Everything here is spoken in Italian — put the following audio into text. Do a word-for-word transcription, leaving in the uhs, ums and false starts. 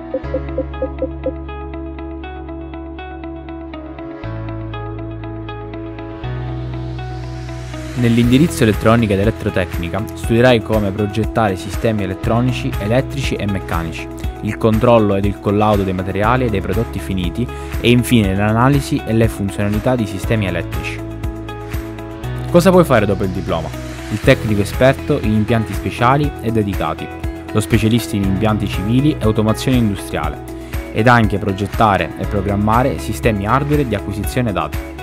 Nell'indirizzo elettronica ed elettrotecnica studierai come progettare sistemi elettronici, elettrici e meccanici, il controllo ed il collaudo dei materiali e dei prodotti finiti e infine l'analisi e le funzionalità di sistemi elettrici. Cosa puoi fare dopo il diploma? Il tecnico esperto in impianti speciali e dedicati, lo specialista in impianti civili e automazione industriale, ed anche progettare e programmare sistemi hardware di acquisizione dati.